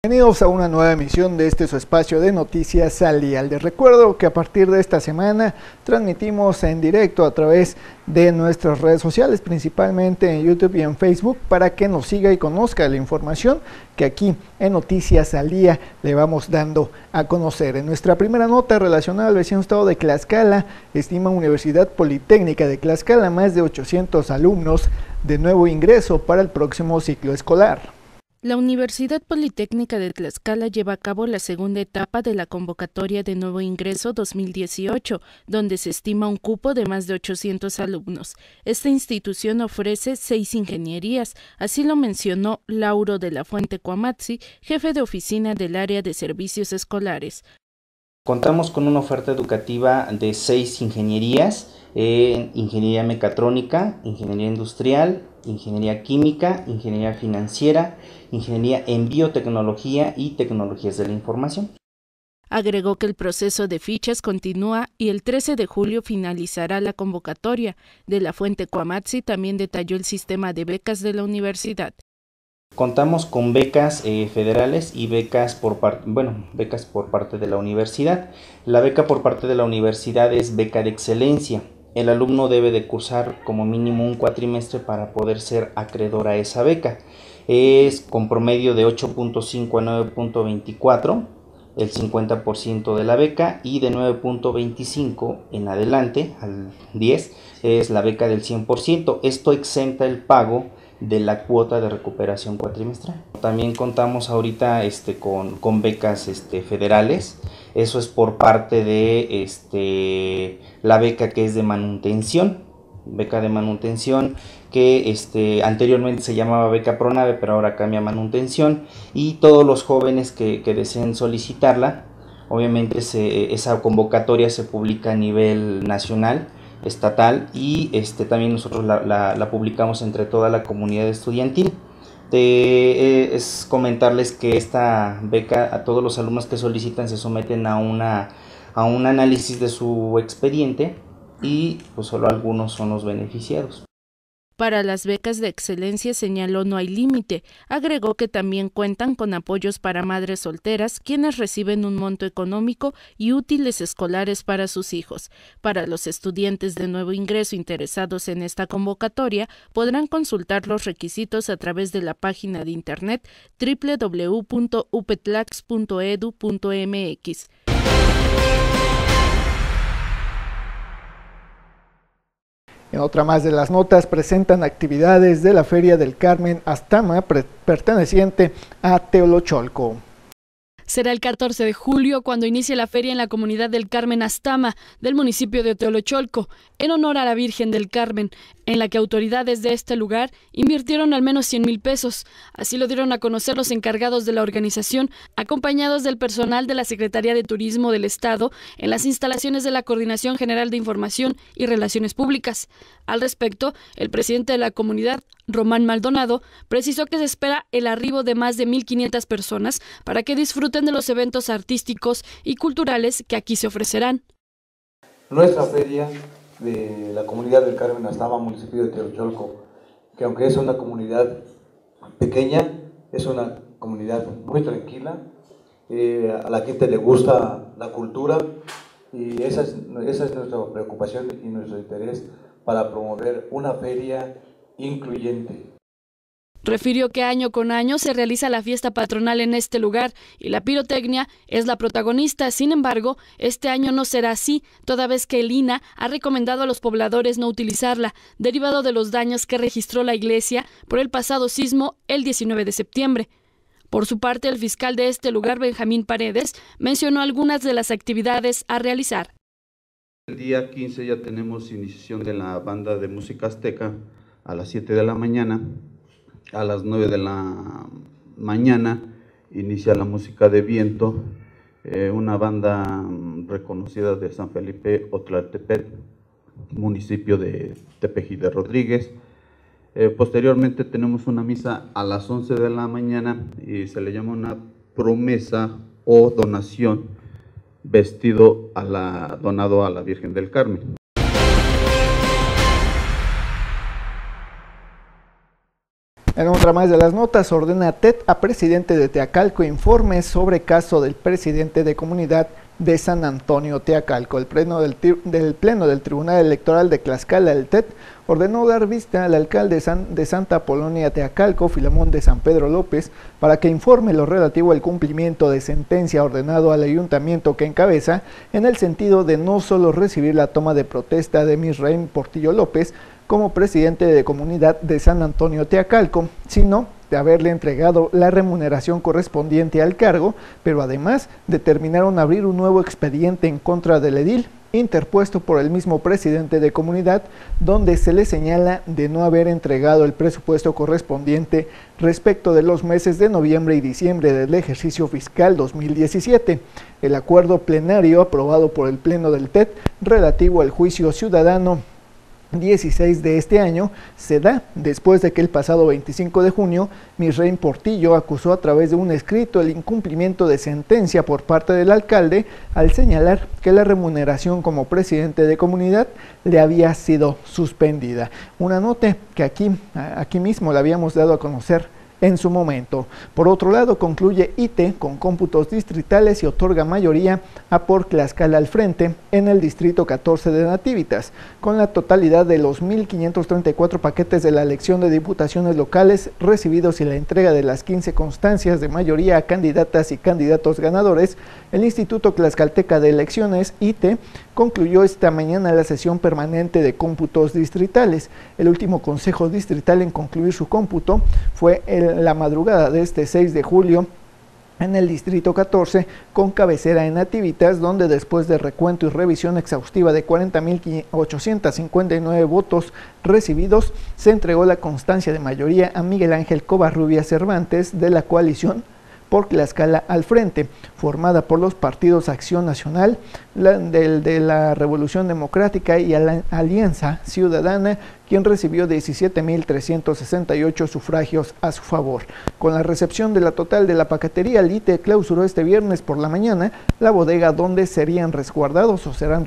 Bienvenidos a una nueva emisión de su espacio de noticias al día. Les recuerdo que a partir de esta semana transmitimos en directo a través de nuestras redes sociales, principalmente en YouTube y en Facebook, para que nos siga y conozca la información que aquí en Noticias al Día le vamos dando a conocer. En nuestra primera nota relacionada al vecino estado de Tlaxcala, estima Universidad Politécnica de Tlaxcala más de 800 alumnos de nuevo ingreso para el próximo ciclo escolar. La Universidad Politécnica de Tlaxcala lleva a cabo la segunda etapa de la convocatoria de nuevo ingreso 2018, donde se estima un cupo de más de 800 alumnos. Esta institución ofrece 6 ingenierías, así lo mencionó Lauro de la Fuente Cuamatzi, jefe de oficina del área de servicios escolares. Contamos con una oferta educativa de 6 ingenierías, ingeniería mecatrónica, ingeniería industrial, ingeniería química, ingeniería financiera, ingeniería en biotecnología y tecnologías de la información. Agregó que el proceso de fichas continúa y el 13 de julio finalizará la convocatoria. De la Fuente Cuamatzi también detalló el sistema de becas de la universidad. Contamos con becas federales y becas por parte de la universidad. La beca por parte de la universidad es beca de excelencia. El alumno debe de cursar como mínimo un cuatrimestre para poder ser acreedor a esa beca. Es con promedio de 8.5 a 9.24, el 50% de la beca, y de 9.25 en adelante, al 10, es la beca del 100%. Esto exenta el pago de la cuota de recuperación cuatrimestral. También contamos ahorita con becas federales. Eso es por parte de la beca que es de manutención, beca de manutención que anteriormente se llamaba beca Pronave, pero ahora cambia a manutención, y todos los jóvenes que deseen solicitarla, obviamente esa convocatoria se publica a nivel nacional, estatal, y también nosotros la publicamos entre toda la comunidad estudiantil. Es comentarles que esta beca, a todos los alumnos que solicitan, se someten a un análisis de su expediente, y pues solo algunos son los beneficiados. Para las becas de excelencia, señaló, no hay límite. Agregó que también cuentan con apoyos para madres solteras, quienes reciben un monto económico y útiles escolares para sus hijos. Para los estudiantes de nuevo ingreso interesados en esta convocatoria, podrán consultar los requisitos a través de la página de internet www.upetlax.edu.mx. En otra más de las notas, presentan actividades de la Feria del Carmen Astama, perteneciente a Teolocholco. Será el 14 de julio cuando inicie la feria en la comunidad del Carmen Astama del municipio de Teolocholco, en honor a la Virgen del Carmen, en la que autoridades de este lugar invirtieron al menos 100,000 pesos. Así lo dieron a conocer los encargados de la organización, acompañados del personal de la Secretaría de Turismo del Estado, en las instalaciones de la Coordinación General de Información y Relaciones Públicas. Al respecto, el presidente de la comunidad, Román Maldonado, precisó que se espera el arribo de más de 1,500 personas para que disfruten de los eventos artísticos y culturales que aquí se ofrecerán. Nuestra feria de la comunidad del Carmen Astama, municipio de Teolocholco, que aunque es una comunidad pequeña, es una comunidad muy tranquila, a la gente le gusta la cultura, y esa es nuestra preocupación y nuestro interés para promover una feria incluyente. Refirió que año con año se realiza la fiesta patronal en este lugar y la pirotecnia es la protagonista. Sin embargo, este año no será así, toda vez que el INAH ha recomendado a los pobladores no utilizarla, derivado de los daños que registró la iglesia por el pasado sismo el 19 de septiembre. Por su parte, el fiscal de este lugar, Benjamín Paredes, mencionó algunas de las actividades a realizar. El día 15 ya tenemos iniciación de la banda de música azteca a las 7 de la mañana. A las 9 de la mañana inicia la música de viento, una banda reconocida de San Felipe Otlaltepec, municipio de Tepeji de Rodríguez. Posteriormente tenemos una misa a las 11 de la mañana y se le llama una promesa o donación, vestido donado a la Virgen del Carmen. En otra más de las notas, ordena TET a presidente de Teacalco informes sobre caso del presidente de comunidad de San Antonio Teacalco. El pleno del Tribunal Electoral de Tlaxcala, el TET, ordenó dar vista al alcalde de Santa Apolonia Teacalco, Filemón de San Pedro López, para que informe lo relativo al cumplimiento de sentencia ordenado al ayuntamiento que encabeza, en el sentido de no solo recibir la toma de protesta de Misraim Portillo López como presidente de comunidad de San Antonio Teacalco, sino de haberle entregado la remuneración correspondiente al cargo, pero además determinaron abrir un nuevo expediente en contra del edil, interpuesto por el mismo presidente de comunidad, donde se le señala de no haber entregado el presupuesto correspondiente respecto de los meses de noviembre y diciembre del ejercicio fiscal 2017. El acuerdo plenario aprobado por el Pleno del TET relativo al juicio ciudadano 16 de este año se da después de que el pasado 25 de junio Misraim Portillo acusó a través de un escrito el incumplimiento de sentencia por parte del alcalde al señalar que la remuneración como presidente de comunidad le había sido suspendida. Una nota que aquí mismo la habíamos dado a conocer en su momento. Por otro lado, concluye ITE con cómputos distritales y otorga mayoría a por Tlaxcala al frente en el distrito 14 de Nativitas, con la totalidad de los 1.534 paquetes de la elección de diputaciones locales recibidos y la entrega de las 15 constancias de mayoría a candidatas y candidatos ganadores. El Instituto Tlaxcalteca de Elecciones, ITE, concluyó esta mañana la sesión permanente de cómputos distritales. El último consejo distrital en concluir su cómputo fue la madrugada de este 6 de julio en el distrito 14, con cabecera en Nativitas, donde después de recuento y revisión exhaustiva de 40.859 votos recibidos, se entregó la constancia de mayoría a Miguel Ángel Covarrubias Cervantes de la coalición por Tlaxcala al frente, formada por los partidos Acción Nacional, de la Revolución Democrática y Alianza Ciudadana, quien recibió 17.368 sufragios a su favor. Con la recepción de la total de la paquetería, el ITE clausuró este viernes por la mañana la bodega donde serán resguardados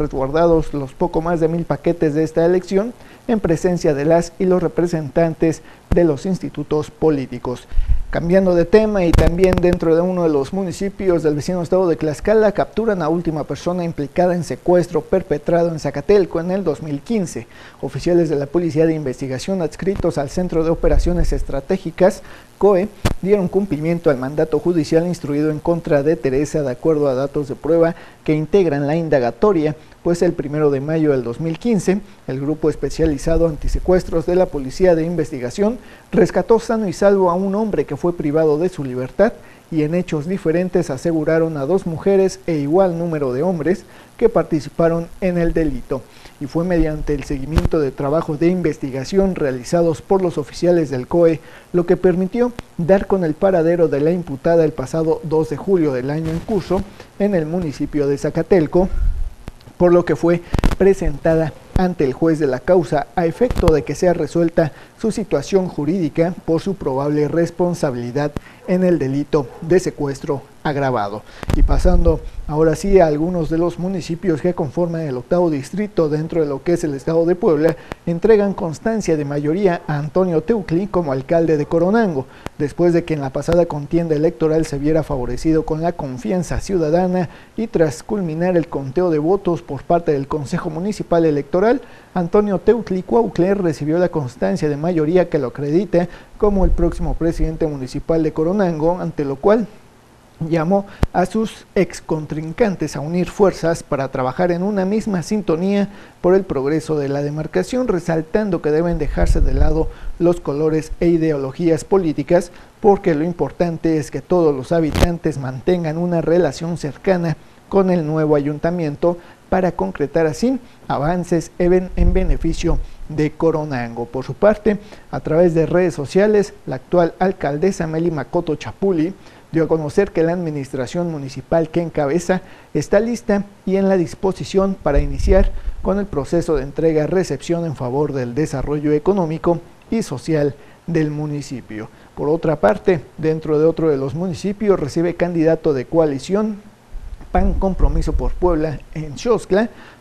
los poco más de 1,000 paquetes de esta elección, en presencia de las y los representantes de los institutos políticos. Cambiando de tema y también dentro de uno de los municipios del vecino estado de Tlaxcala, capturan a última persona implicada en secuestro perpetrado en Zacatelco en el 2015. Oficiales de la Policía de Investigación adscritos al Centro de Operaciones Estratégicas, COE, dieron cumplimiento al mandato judicial instruido en contra de Teresa de acuerdo a datos de prueba que integran la indagatoria, pues el 1 de mayo del 2015, el Grupo Especializado Antisecuestros de la Policía de Investigación rescató sano y salvo a un hombre que fue privado de su libertad y en hechos diferentes aseguraron a 2 mujeres e igual número de hombres que participaron en el delito. Y fue mediante el seguimiento de trabajos de investigación realizados por los oficiales del COE lo que permitió dar con el paradero de la imputada el pasado 2 de julio del año en curso en el municipio de Zacatelco, por lo que fue presentada ante el juez de la causa a efecto de que sea resuelta su situación jurídica por su probable responsabilidad en el delito de secuestro agravado. Y pasando ahora sí a algunos de los municipios que conforman el 8º distrito dentro de lo que es el estado de Puebla, entregan constancia de mayoría a Antonio Teutli como alcalde de Coronango, después de que en la pasada contienda electoral se viera favorecido con la confianza ciudadana y tras culminar el conteo de votos por parte del Consejo Municipal Electoral, Antonio Teutli Cuauhtler recibió la constancia de mayoría que lo acredita como el próximo presidente municipal de Coronango, ante lo cual llamó a sus ex contrincantes a unir fuerzas para trabajar en una misma sintonía por el progreso de la demarcación, resaltando que deben dejarse de lado los colores e ideologías políticas, porque lo importante es que todos los habitantes mantengan una relación cercana con el nuevo ayuntamiento para concretar así avances en beneficio de Coronango. Por su parte, a través de redes sociales, la actual alcaldesa Meli Makoto Chapuli dio a conocer que la administración municipal que encabeza está lista y en la disposición para iniciar con el proceso de entrega-recepción en favor del desarrollo económico y social del municipio. Por otra parte, dentro de otro de los municipios, recibe candidato de coalición PAN Compromiso por Puebla en Xoxtla,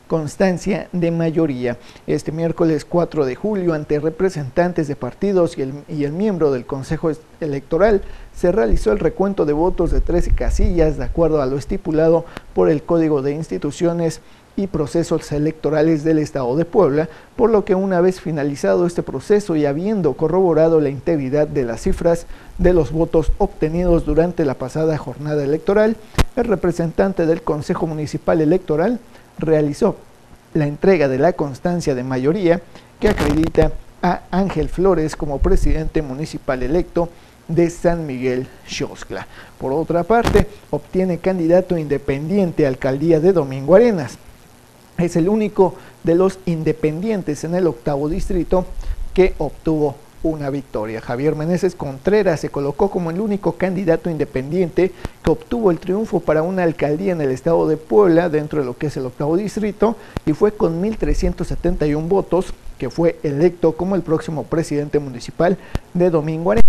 constancia de mayoría. Este miércoles 4 de julio, ante representantes de partidos y el miembro del Consejo Electoral, se realizó el recuento de votos de 13 casillas de acuerdo a lo estipulado por el Código de Instituciones y Procesos Electorales del Estado de Puebla, por lo que una vez finalizado este proceso y habiendo corroborado la integridad de las cifras de los votos obtenidos durante la pasada jornada electoral, el representante del Consejo Municipal Electoral realizó la entrega de la constancia de mayoría que acredita a Ángel Flores como presidente municipal electo de San Miguel Xoxtla. Por otra parte, obtiene candidato independiente a alcaldía de Domingo Arenas. Es el único de los independientes en el 8º distrito que obtuvo una victoria. Javier Meneses Contreras se colocó como el único candidato independiente que obtuvo el triunfo para una alcaldía en el estado de Puebla dentro de lo que es el 8º distrito, y fue con 1,371 votos que fue electo como el próximo presidente municipal de Domingo Arenas.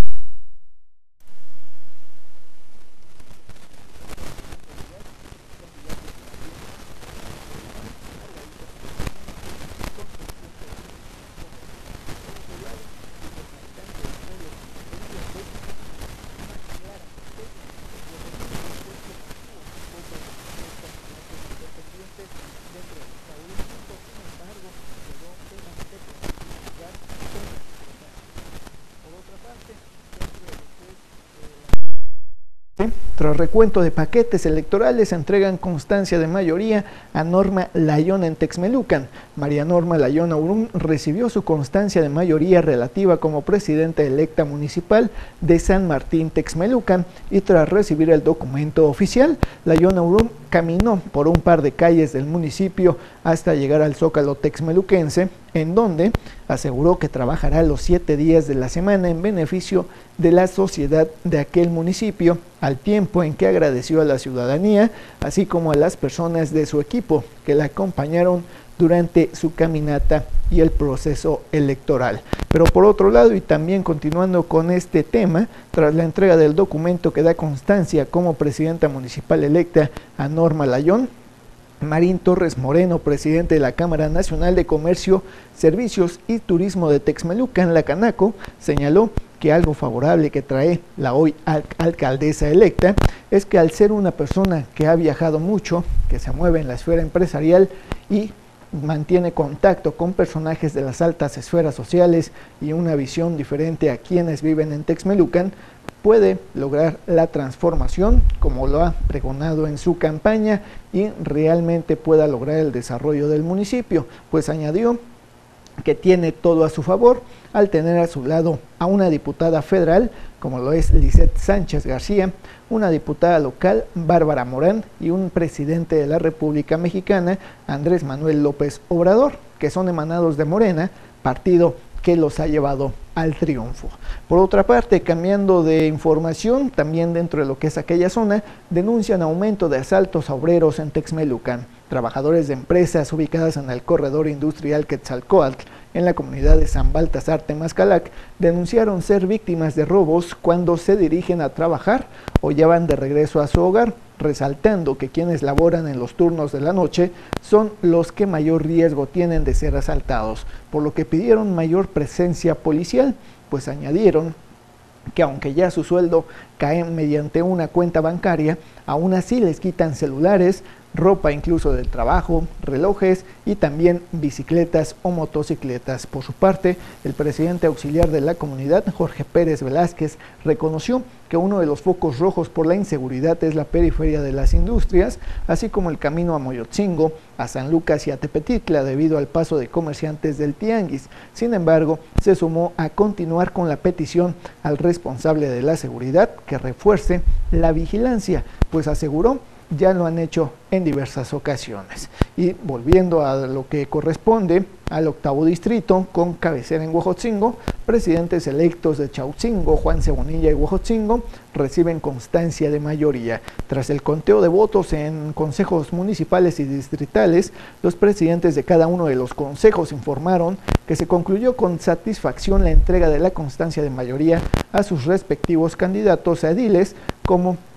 Tras recuento de paquetes electorales, entregan constancia de mayoría a Norma Layón en Texmelucan. María Norma Layón Aurum recibió su constancia de mayoría relativa como presidenta electa municipal de San Martín Texmelucan, y tras recibir el documento oficial, Layón Aurum caminó por un par de calles del municipio hasta llegar al Zócalo texmeluquense, en donde aseguró que trabajará los 7 días de la semana en beneficio de la sociedad de aquel municipio, al tiempo en que agradeció a la ciudadanía, así como a las personas de su equipo que la acompañaron durante su caminata y el proceso electoral. Pero por otro lado, y también continuando con este tema, tras la entrega del documento que da constancia como presidenta municipal electa a Norma Layón, Marín Torres Moreno, presidente de la Cámara Nacional de Comercio, Servicios y Turismo de Texmelucan, la Canaco, señaló que algo favorable que trae la hoy alcaldesa electa es que al ser una persona que ha viajado mucho, que se mueve en la esfera empresarial y mantiene contacto con personajes de las altas esferas sociales y una visión diferente a quienes viven en Texmelucan, puede lograr la transformación como lo ha pregonado en su campaña y realmente pueda lograr el desarrollo del municipio, pues añadió que tiene todo a su favor al tener a su lado a una diputada federal como lo es Lisette Sánchez García, una diputada local Bárbara Morán y un presidente de la República Mexicana Andrés Manuel López Obrador, que son emanados de Morena, partido que los ha llevado al triunfo. Por otra parte, cambiando de información, también dentro de lo que es aquella zona, denuncian aumento de asaltos a obreros en Texmelucan. Trabajadores de empresas ubicadas en el corredor industrial Quetzalcóatl, en la comunidad de San Baltasar Temazcalac, denunciaron ser víctimas de robos cuando se dirigen a trabajar o ya van de regreso a su hogar, resaltando que quienes laboran en los turnos de la noche son los que mayor riesgo tienen de ser asaltados, por lo que pidieron mayor presencia policial, pues añadieron que aunque ya su sueldo cae mediante una cuenta bancaria, aún así les quitan celulares, ropa incluso del trabajo, relojes y también bicicletas o motocicletas. Por su parte, el presidente auxiliar de la comunidad, Jorge Pérez Velázquez, reconoció que uno de los focos rojos por la inseguridad es la periferia de las industrias, así como el camino a Moyotzingo, a San Lucas y a Tepetitla debido al paso de comerciantes del tianguis. Sin embargo, se sumó a continuar con la petición al responsable de la seguridad que refuerce la vigilancia, pues aseguró ya lo han hecho en diversas ocasiones. Y volviendo a lo que corresponde al 8º distrito, con cabecera en Huejotzingo, presidentes electos de Chautzingo, Juan Cebonilla y Huejotzingo, reciben constancia de mayoría. Tras el conteo de votos en consejos municipales y distritales, los presidentes de cada uno de los consejos informaron que se concluyó con satisfacción la entrega de la constancia de mayoría a sus respectivos candidatos a ediles como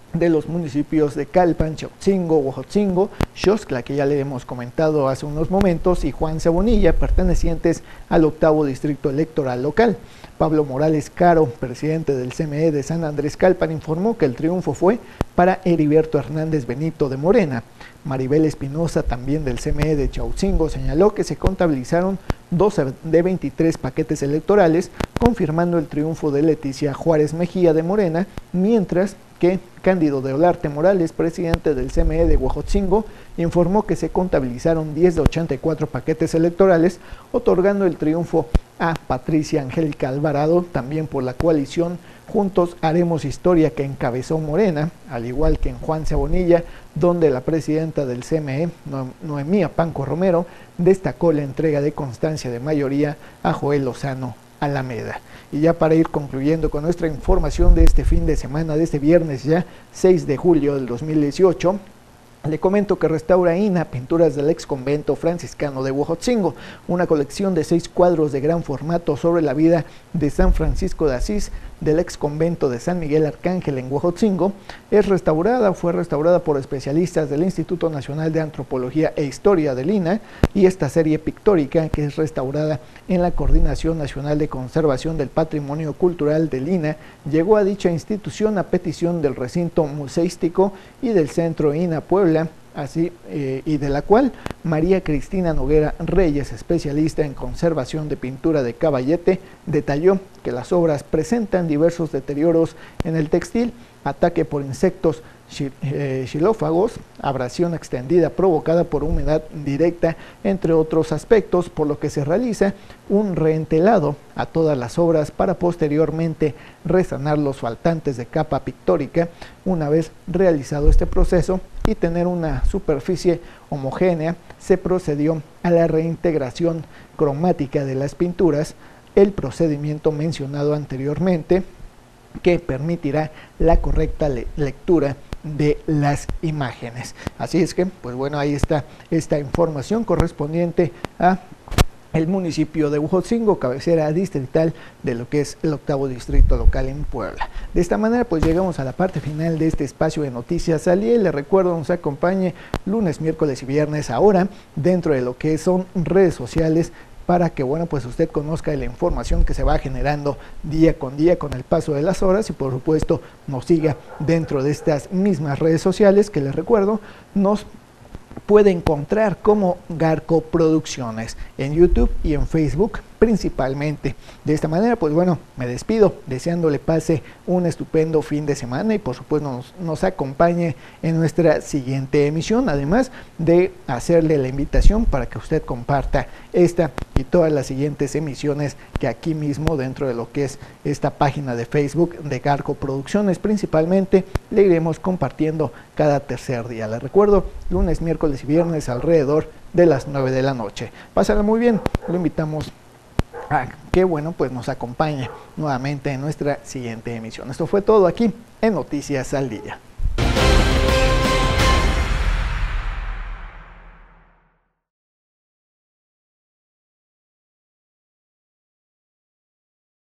de los municipios de Calpan, Chautzingo, Huejotzingo, Xoxtla, que ya le hemos comentado hace unos momentos, y Juan Sabonilla, pertenecientes al 8º Distrito Electoral Local. Pablo Morales Caro, presidente del CME de San Andrés Calpan, informó que el triunfo fue para Heriberto Hernández Benito de Morena. Maribel Espinosa, también del CME de Chautzingo, señaló que se contabilizaron 12 de 23 paquetes electorales, confirmando el triunfo de Leticia Juárez Mejía de Morena, mientras que Cándido de Olarte Morales, presidente del CME de Huejotzingo, informó que se contabilizaron 10 de 84 paquetes electorales, otorgando el triunfo a Patricia Angélica Alvarado, también por la coalición Juntos Haremos Historia, que encabezó Morena, al igual que en Juan Sabonilla, donde la presidenta del CME, Noemí Panco Romero, destacó la entrega de constancia de mayoría a Joel Lozano Alameda. Y ya para ir concluyendo con nuestra información de este fin de semana, de este viernes ya 6 de julio del 2018, le comento que restaura INAH pinturas del ex convento franciscano de Huejotzingo, una colección de 6 cuadros de gran formato sobre la vida de San Francisco de Asís del ex convento de San Miguel Arcángel en Huejotzingo, fue restaurada por especialistas del Instituto Nacional de Antropología e Historia del INAH, y esta serie pictórica, que es restaurada en la Coordinación Nacional de Conservación del Patrimonio Cultural del INAH, llegó a dicha institución a petición del recinto museístico y del Centro INAH Puebla, y de la cual María Cristina Noguera Reyes, especialista en conservación de pintura de caballete, detalló que las obras presentan diversos deterioros en el textil, ataque por insectos xilófagos, abrasión extendida provocada por humedad directa, entre otros aspectos, por lo que se realiza un reentelado a todas las obras para posteriormente resanar los faltantes de capa pictórica. Una vez realizado este proceso y tener una superficie homogénea, se procedió a la reintegración cromática de las pinturas, el procedimiento mencionado anteriormente, que permitirá la correcta lectura de las imágenes. Así es que, pues bueno, ahí está esta información correspondiente a el municipio de Huejotzingo, cabecera distrital de lo que es el 8º Distrito Local en Puebla. De esta manera, pues llegamos a la parte final de este espacio de Noticias al Día. Le recuerdo, nos acompañe lunes, miércoles y viernes ahora dentro de lo que son redes sociales, para que, bueno, pues usted conozca la información que se va generando día con el paso de las horas, y por supuesto nos siga dentro de estas mismas redes sociales, que les recuerdo, nos puede encontrar como Garco Producciones en YouTube y en Facebook principalmente. De esta manera, pues bueno, me despido deseándole pase un estupendo fin de semana, y por supuesto nos acompañe en nuestra siguiente emisión, además de hacerle la invitación para que usted comparta esta y todas las siguientes emisiones que aquí mismo, dentro de lo que es esta página de Facebook de Garco Producciones principalmente, le iremos compartiendo cada tercer día. Les recuerdo, lunes, miércoles y viernes alrededor de las 9 de la noche. Pásala muy bien, lo invitamos a que, bueno, pues nos acompañe nuevamente en nuestra siguiente emisión. Esto fue todo aquí en Noticias al Día.